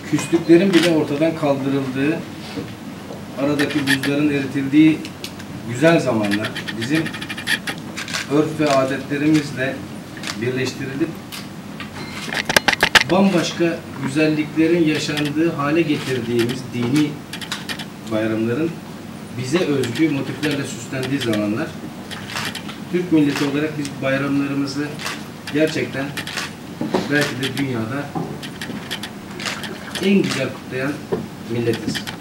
küslüklerin bile ortadan kaldırıldığı, aradaki buzların eritildiği güzel zamanlar, bizim örf ve adetlerimizle birleştirilip bambaşka güzelliklerin yaşandığı hale getirdiğimiz dini bayramların bize özgü motiflerle süslendiği zamanlar, Türk milleti olarak biz bayramlarımızı gerçekten belki de dünyada en güzel kutlayan milletiz.